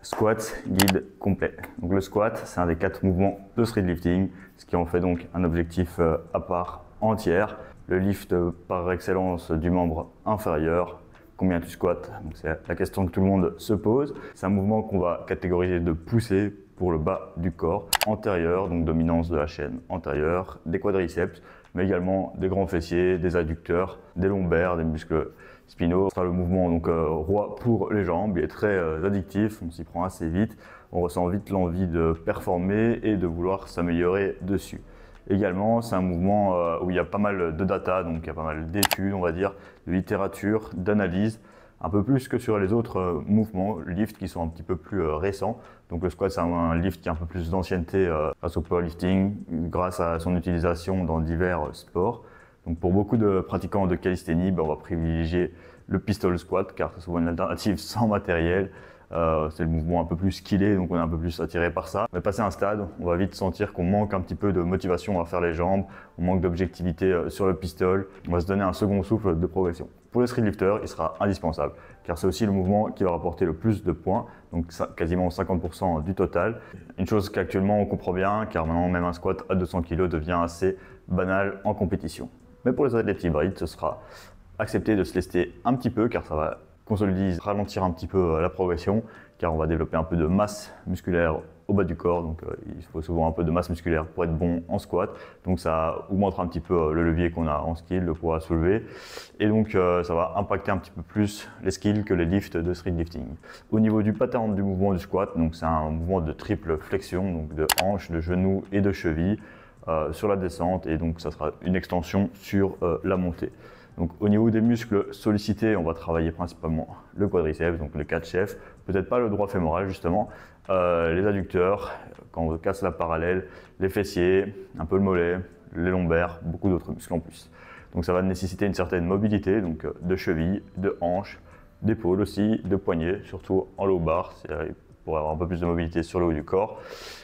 Squat guide complet. Donc le squat, c'est un des 4 mouvements de street lifting, ce qui en fait donc un objectif à part entière. Le lift par excellence du membre inférieur. Combien tu squattes? C'est la question que tout le monde se pose. C'est un mouvement qu'on va catégoriser de poussée pour le bas du corps antérieur, donc dominance de la chaîne antérieure, des quadriceps, mais également des grands fessiers, des adducteurs, des lombaires, des muscles spinaux. Ce sera le mouvement donc roi pour les jambes. Il est très addictif, on s'y prend assez vite, on ressent vite l'envie de performer et de vouloir s'améliorer dessus. Également, c'est un mouvement où il y a pas mal de data, donc il y a pas mal d'études, on va dire, de littérature, d'analyse, un peu plus que sur les autres mouvements lift qui sont un petit peu plus récents. Donc le squat, c'est un lift qui a un peu plus d'ancienneté grâce au powerlifting, grâce à son utilisation dans divers sports. Donc pour beaucoup de pratiquants de calisthénie, on va privilégier le pistol squat car c'est souvent une alternative sans matériel. C'est le mouvement un peu plus skillé, donc on est un peu plus attiré par ça. Mais passer un stade, on va vite sentir qu'on manque un petit peu de motivation à faire les jambes, on manque d'objectivité sur le pistol, on va se donner un second souffle de progression. Pour le street lifter, il sera indispensable, car c'est aussi le mouvement qui va rapporter le plus de points, donc quasiment 50% du total. Une chose qu'actuellement on comprend bien, car maintenant même un squat à 200 kg devient assez banal en compétition. Mais pour les athlètes hybrides, ce sera accepté de se lester un petit peu, car ça va consolider, ralentir un petit peu la progression, car on va développer un peu de masse musculaire au bas du corps, donc il faut souvent un peu de masse musculaire pour être bon en squat, donc ça augmentera un petit peu le levier qu'on a en skill, le poids à soulever, et donc ça va impacter un petit peu plus les skills que les lifts de street lifting. Au niveau du pattern du mouvement du squat, donc c'est un mouvement de triple flexion, donc de hanche, de genou et de cheville sur la descente, et donc ça sera une extension sur la montée. Donc au niveau des muscles sollicités, on va travailler principalement le quadriceps, donc les 4 chefs, peut-être pas le droit fémoral justement, les adducteurs, quand on casse la parallèle, les fessiers, un peu le mollet, les lombaires, beaucoup d'autres muscles en plus. Donc ça va nécessiter une certaine mobilité, donc de cheville, de hanche, d'épaule aussi, de poignet, surtout en low bar, pour avoir un peu plus de mobilité sur le haut du corps.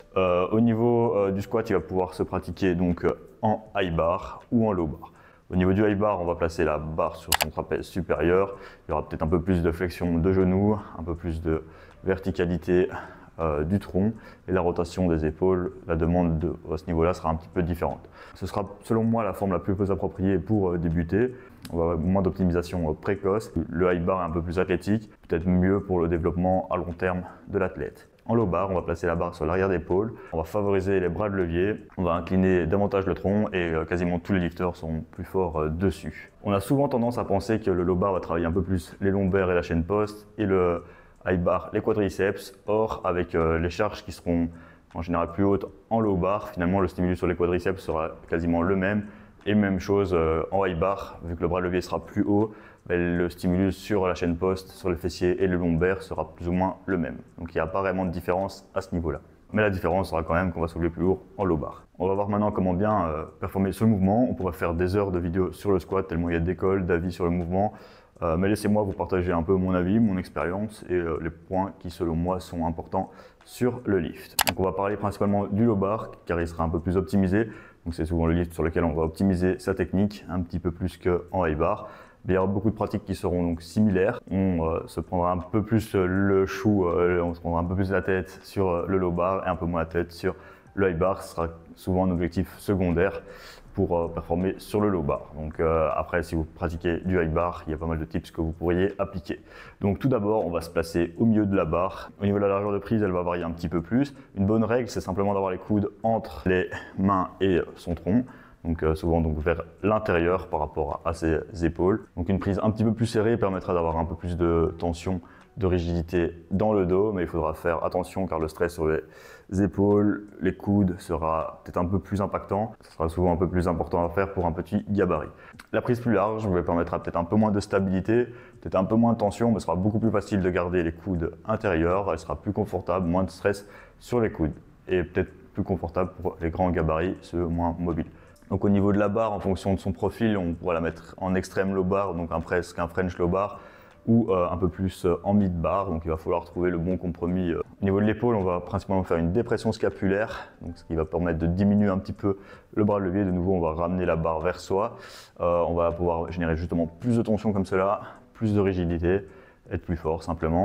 Au niveau du squat, il va pouvoir se pratiquer donc en high bar ou en low bar. Au niveau du high bar, on va placer la barre sur son trapèze supérieur. Il y aura peut-être un peu plus de flexion de genoux, un peu plus de verticalité du tronc et la rotation des épaules. La demande à ce niveau-là sera un petit peu différente. Ce sera selon moi la forme la plus appropriée pour débuter. On va avoir moins d'optimisation précoce. Le high bar est un peu plus athlétique, peut-être mieux pour le développement à long terme de l'athlète. En low bar, on va placer la barre sur l'arrière d'épaule, on va favoriser les bras de levier, on va incliner davantage le tronc et quasiment tous les lifters sont plus forts dessus. On a souvent tendance à penser que le low bar va travailler un peu plus les lombaires et la chaîne poste et le high bar les quadriceps. Or, avec les charges qui seront en général plus hautes en low bar, finalement le stimulus sur les quadriceps sera quasiment le même. Et même chose en high bar, vu que le bras de levier sera plus haut, le stimulus sur la chaîne poste, sur les fessiers et le lombaire sera plus ou moins le même. Donc il n'y a pas vraiment de différence à ce niveau-là. Mais la différence sera quand même qu'on va soulever plus lourd en low bar. On va voir maintenant comment bien performer ce mouvement. On pourrait faire des heures de vidéos sur le squat, tellement il y a d'écoles, d'avis sur le mouvement. Mais laissez-moi vous partager un peu mon avis, mon expérience et les points qui selon moi sont importants sur le lift. Donc on va parler principalement du low bar car il sera un peu plus optimisé. Donc c'est souvent le lift sur lequel on va optimiser sa technique un petit peu plus qu'en high bar. Il y aura beaucoup de pratiques qui seront donc similaires. On se prendra un peu plus le chou, on se prendra un peu plus la tête sur le low bar et un peu moins la tête sur le high bar. Ce sera souvent un objectif secondaire pour performer sur le low bar. Donc après, si vous pratiquez du high bar, il y a pas mal de tips que vous pourriez appliquer. Donc tout d'abord, on va se placer au milieu de la barre. Au niveau de la largeur de prise, elle va varier un petit peu plus. Une bonne règle, c'est simplement d'avoir les coudes entre les mains et son tronc. Donc souvent donc vers l'intérieur par rapport à ses épaules. Donc une prise un petit peu plus serrée permettra d'avoir un peu plus de tension, de rigidité dans le dos, mais il faudra faire attention car le stress sur les épaules, les coudes sera peut-être un peu plus impactant. Ce sera souvent un peu plus important à faire pour un petit gabarit. La prise plus large vous permettra peut-être un peu moins de stabilité, peut-être un peu moins de tension, mais ce sera beaucoup plus facile de garder les coudes intérieurs. Elle sera plus confortable, moins de stress sur les coudes et peut-être plus confortable pour les grands gabarits, ceux moins mobiles. Donc au niveau de la barre, en fonction de son profil, on pourra la mettre en extrême low bar, donc presque un French low bar, ou un peu plus en mid bar, donc il va falloir trouver le bon compromis. Au niveau de l'épaule, on va principalement faire une dépression scapulaire, donc ce qui va permettre de diminuer un petit peu le bras de levier. De nouveau, on va ramener la barre vers soi, on va pouvoir générer justement plus de tension comme cela, plus de rigidité, être plus fort simplement.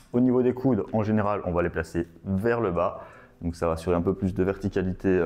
Au niveau des coudes, en général, on va les placer vers le bas. Donc ça va assurer un peu plus de verticalité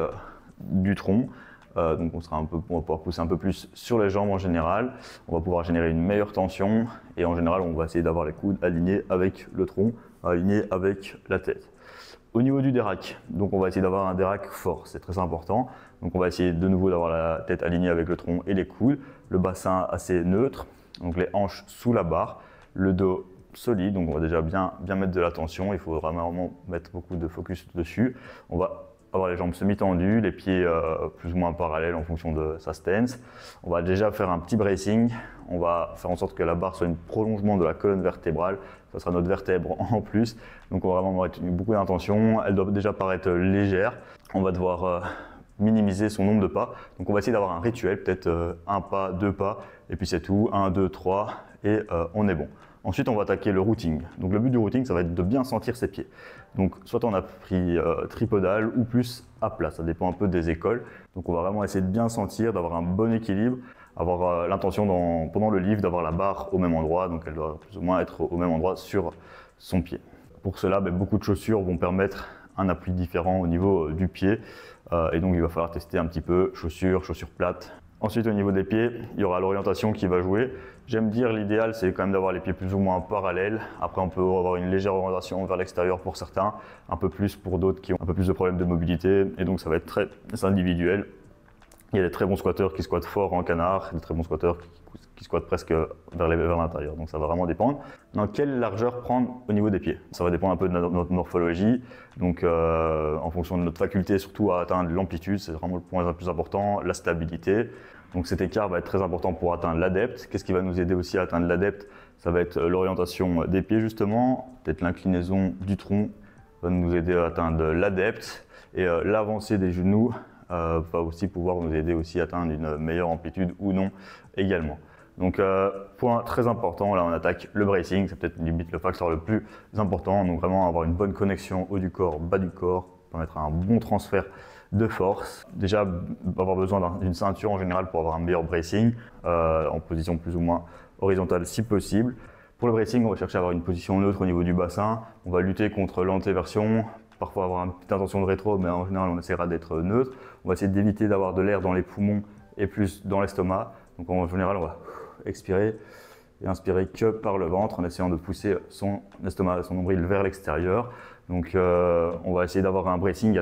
du tronc. Donc on va pouvoir pousser un peu plus sur les jambes en général. On va pouvoir générer une meilleure tension. Et en général, on va essayer d'avoir les coudes alignés avec le tronc, alignés avec la tête. Au niveau du dérac, donc on va essayer d'avoir un dérac fort, c'est très important. Donc on va essayer de nouveau d'avoir la tête alignée avec le tronc et les coudes, le bassin assez neutre, donc les hanches sous la barre, le dos solide, donc on va déjà bien mettre de la tension, il faut vraiment mettre beaucoup de focus dessus. On va avoir les jambes semi-tendues, les pieds plus ou moins parallèles en fonction de sa stance. On va déjà faire un petit bracing, on va faire en sorte que la barre soit un prolongement de la colonne vertébrale, ça sera notre vertèbre en plus. Donc on va vraiment mettre beaucoup d'intention, elle doit déjà paraître légère. On va devoir minimiser son nombre de pas. Donc on va essayer d'avoir un rituel, peut-être un pas, deux pas, et puis c'est tout, 1, 2, 3, et on est bon. Ensuite, on va attaquer le routing. Donc le but du routing, ça va être de bien sentir ses pieds. Donc soit on a pris tripodal ou plus à plat, ça dépend un peu des écoles. Donc on va vraiment essayer de bien sentir, d'avoir un bon équilibre, avoir l'intention pendant le lift d'avoir la barre au même endroit, donc elle doit plus ou moins être au même endroit sur son pied. Pour cela, beaucoup de chaussures vont permettre un appui différent au niveau du pied, et donc il va falloir tester un petit peu chaussures plates. Ensuite, au niveau des pieds, il y aura l'orientation qui va jouer. J'aime dire l'idéal, c'est quand même d'avoir les pieds plus ou moins parallèles. Après, on peut avoir une légère orientation vers l'extérieur pour certains, un peu plus pour d'autres qui ont un peu plus de problèmes de mobilité, et donc ça va être très individuel. Il y a des très bons squatteurs qui squattent fort en canard, des très bons squatteurs qui squattent presque vers l'intérieur. Donc ça va vraiment dépendre. Dans quelle largeur prendre au niveau des pieds? Ça va dépendre un peu de notre morphologie. Donc en fonction de notre faculté surtout à atteindre l'amplitude, c'est vraiment le point le plus important, la stabilité. Donc cet écart va être très important pour atteindre l'adepte. Qu'est-ce qui va nous aider aussi à atteindre l'adepte? Ça va être l'orientation des pieds justement, peut-être l'inclinaison du tronc va nous aider à atteindre l'adepte, et l'avancée des genoux va aussi pouvoir nous aider aussi à atteindre une meilleure amplitude ou non également. Donc point très important, là on attaque le bracing, c'est peut-être limite le facteur le plus important, donc vraiment avoir une bonne connexion haut du corps, bas du corps, permettre un bon transfert de force. Déjà avoir besoin d'une ceinture en général pour avoir un meilleur bracing, en position plus ou moins horizontale si possible. Pour le bracing, on va chercher à avoir une position neutre au niveau du bassin, on va lutter contre l'antéversion, parfois avoir une petite intention de rétro, mais en général on essaiera d'être neutre. On va essayer d'éviter d'avoir de l'air dans les poumons et plus dans l'estomac. Donc en général, on va expirer et inspirer que par le ventre en essayant de pousser son estomac, son nombril vers l'extérieur. Donc on va essayer d'avoir un bracing à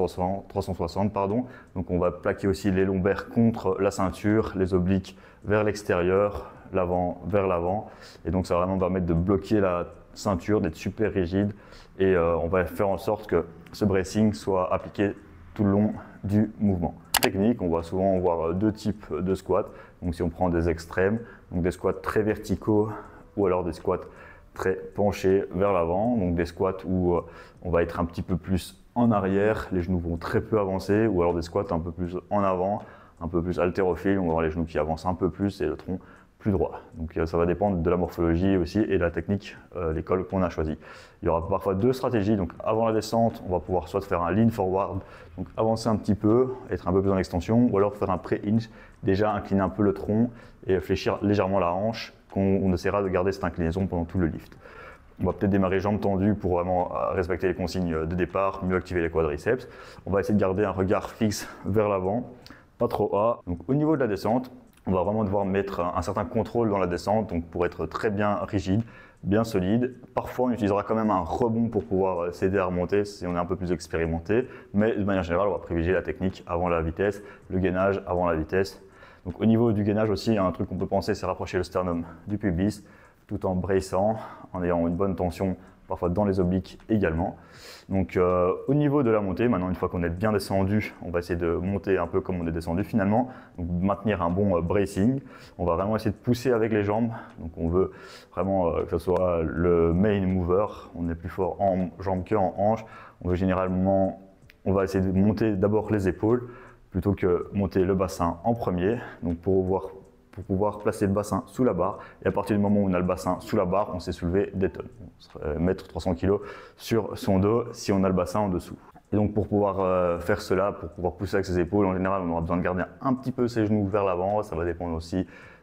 360 pardon. Donc on va plaquer aussi les lombaires contre la ceinture, les obliques vers l'extérieur, l'avant vers l'avant. Et donc ça va vraiment permettre de bloquer la ceinture, d'être super rigide. Et on va faire en sorte que ce bracing soit appliqué tout le long du mouvement. Technique, on va souvent voir deux types de squats. Donc si on prend des extrêmes, donc des squats très verticaux ou alors des squats très penchés vers l'avant, donc des squats où on va être un petit peu plus en arrière, les genoux vont très peu avancer, ou alors des squats un peu plus en avant, un peu plus haltérophiles, on va avoir les genoux qui avancent un peu plus et le tronc plus droit. Donc ça va dépendre de la morphologie aussi et de la technique, l'école qu'on a choisie. Il y aura parfois deux stratégies. Donc avant la descente, on va pouvoir soit faire un lean forward, donc avancer un petit peu, être un peu plus en extension, ou alors faire un pré-hinge, déjà incliner un peu le tronc et fléchir légèrement la hanche, qu'on essaiera de garder cette inclinaison pendant tout le lift. On va peut-être démarrer jambes tendues pour vraiment respecter les consignes de départ, mieux activer les quadriceps. On va essayer de garder un regard fixe vers l'avant, pas trop bas. Donc au niveau de la descente, on va vraiment devoir mettre un certain contrôle dans la descente, donc pour être très bien rigide, bien solide. Parfois, on utilisera quand même un rebond pour pouvoir s'aider à remonter si on est un peu plus expérimenté, mais de manière générale, on va privilégier la technique avant la vitesse, le gainage avant la vitesse. Donc au niveau du gainage aussi, un truc qu'on peut penser, c'est rapprocher le sternum du pubis, tout en braçant, en ayant une bonne tension, parfois dans les obliques également. Donc au niveau de la montée, maintenant une fois qu'on est bien descendu, on va essayer de monter un peu comme on est descendu finalement, donc maintenir un bon bracing. On va vraiment essayer de pousser avec les jambes, donc on veut vraiment que ce soit le main mover, on est plus fort en jambes qu'en hanches. On veut généralement, on va essayer de monter d'abord les épaules, plutôt que monter le bassin en premier, donc pour pouvoir placer le bassin sous la barre, et à partir du moment où on a le bassin sous la barre, on sait soulever des tonnes. Mettre 300 kg sur son dos si on a le bassin en dessous. Et donc pour pouvoir faire cela, pour pouvoir pousser avec ses épaules, en général on aura besoin de garder un petit peu ses genoux vers l'avant, ça va dépendre aussi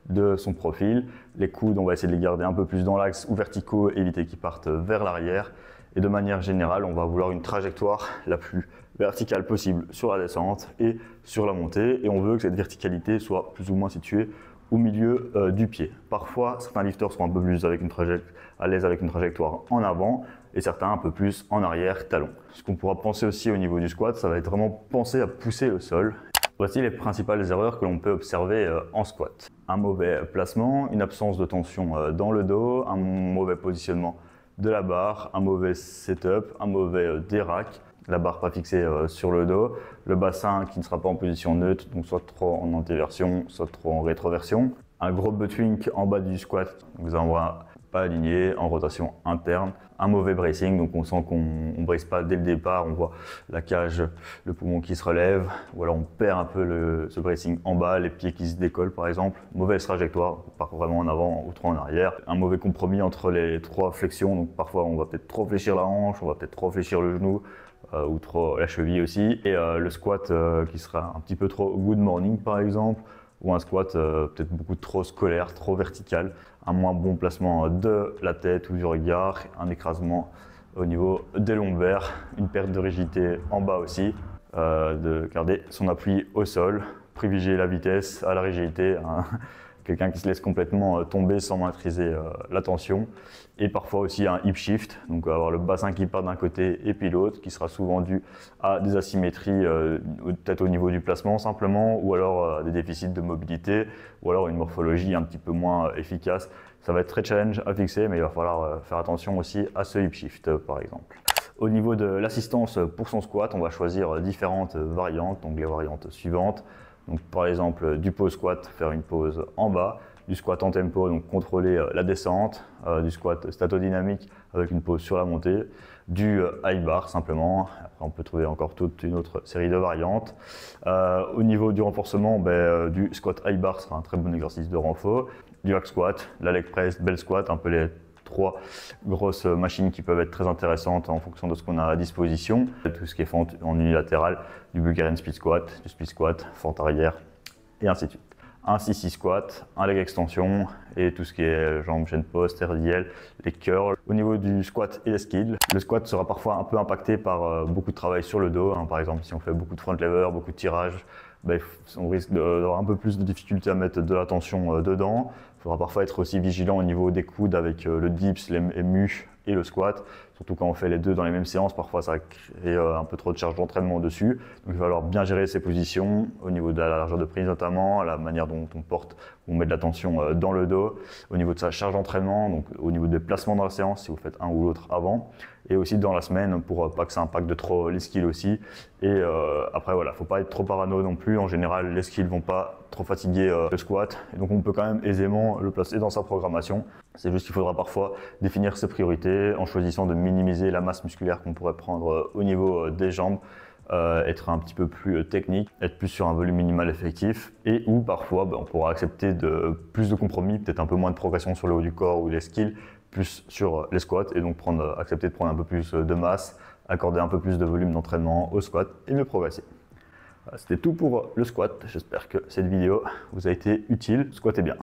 de son profil. Les coudes, on va essayer de les garder un peu plus dans l'axe ou verticaux, éviter qu'ils partent vers l'arrière. Et de manière générale, on va vouloir une trajectoire la plus verticale possible sur la descente et sur la montée. Et on veut que cette verticalité soit plus ou moins située au milieu du pied. Parfois, certains lifters seront un peu plus à l'aise avec une trajectoire en avant et certains un peu plus en arrière, talon. Ce qu'on pourra penser aussi au niveau du squat, ça va être vraiment penser à pousser le sol. Voici les principales erreurs que l'on peut observer en squat. Un mauvais placement, une absence de tension dans le dos, un mauvais positionnement de la barre, un mauvais setup, un mauvais dérac, la barre pas fixée sur le dos, le bassin qui ne sera pas en position neutre, donc soit trop en antéversion, soit trop en rétroversion, un gros butt wink en bas du squat, donc un bras pas aligné, en rotation interne, un mauvais bracing, donc on sent qu'on ne brace pas dès le départ, on voit la cage, le poumon qui se relève, ou alors on perd un peu ce bracing en bas, les pieds qui se décollent par exemple, mauvaise trajectoire, on part vraiment en avant ou trop en arrière, un mauvais compromis entre les trois flexions, donc parfois on va peut-être trop fléchir la hanche, on va peut-être trop fléchir le genou, ou trop la cheville aussi, et le squat qui sera un petit peu trop good morning par exemple, ou un squat peut-être beaucoup trop scolaire, trop vertical, un moins bon placement de la tête ou du regard, un écrasement au niveau des lombaires, une perte de rigidité en bas aussi, de garder son appui au sol, privilégier la vitesse à la rigidité, hein. Quelqu'un qui se laisse complètement tomber sans maîtriser la tension, et parfois aussi un hip shift, donc avoir le bassin qui part d'un côté et puis l'autre, qui sera souvent dû à des asymétries, peut-être au niveau du placement simplement, ou alors des déficits de mobilité, ou alors une morphologie un petit peu moins efficace. Ça va être très challenge à fixer, mais il va falloir faire attention aussi à ce hip shift par exemple. Au niveau de l'assistance pour son squat, on va choisir différentes variantes, donc les variantes suivantes. Donc, par exemple, du pause squat, faire une pause en bas, du squat en tempo, donc contrôler la descente, du squat statodynamique avec une pause sur la montée, du high bar simplement. Après, on peut trouver encore toute une autre série de variantes. Au niveau du renforcement, du squat high bar sera un très bon exercice de renfort, du hack squat, la leg press, bell squat, un peu les trois grosses machines qui peuvent être très intéressantes en fonction de ce qu'on a à disposition. Tout ce qui est fente en unilatéral, du Bulgarian split squat, du split squat, fente arrière et ainsi de suite. Un 6-6 squat, un leg extension et tout ce qui est jambes, chaîne poste, RDL, les curls. Au niveau du squat et des skills, le squat sera parfois un peu impacté par beaucoup de travail sur le dos. Par exemple, si on fait beaucoup de front lever, beaucoup de tirage, on risque d'avoir un peu plus de difficulté à mettre de la tension dedans. Il faudra parfois être aussi vigilant au niveau des coudes avec le dips, les MU et le squat. Surtout quand on fait les deux dans les mêmes séances, parfois ça crée un peu trop de charge d'entraînement dessus. Donc il va falloir bien gérer ses positions au niveau de la largeur de prise notamment, la manière dont on porte, où on met de la tension dans le dos, au niveau de sa charge d'entraînement, donc au niveau des placements dans la séance si vous faites un ou l'autre avant, et aussi dans la semaine pour pas que ça impacte de trop les skills aussi. Et après voilà, faut pas être trop parano non plus. En général, les skills vont pas trop fatiguer le squat, et donc on peut quand même aisément le placer dans sa programmation. C'est juste qu'il faudra parfois définir ses priorités en choisissant de minimiser la masse musculaire qu'on pourrait prendre au niveau des jambes, être un petit peu plus technique, être plus sur un volume minimal effectif, et où parfois on pourra accepter plus de compromis, peut-être un peu moins de progression sur le haut du corps ou les skills, plus sur les squats, et donc accepter de prendre un peu plus de masse, accorder un peu plus de volume d'entraînement au squat et mieux progresser. C'était tout pour le squat. J'espère que cette vidéo vous a été utile. Squattez bien.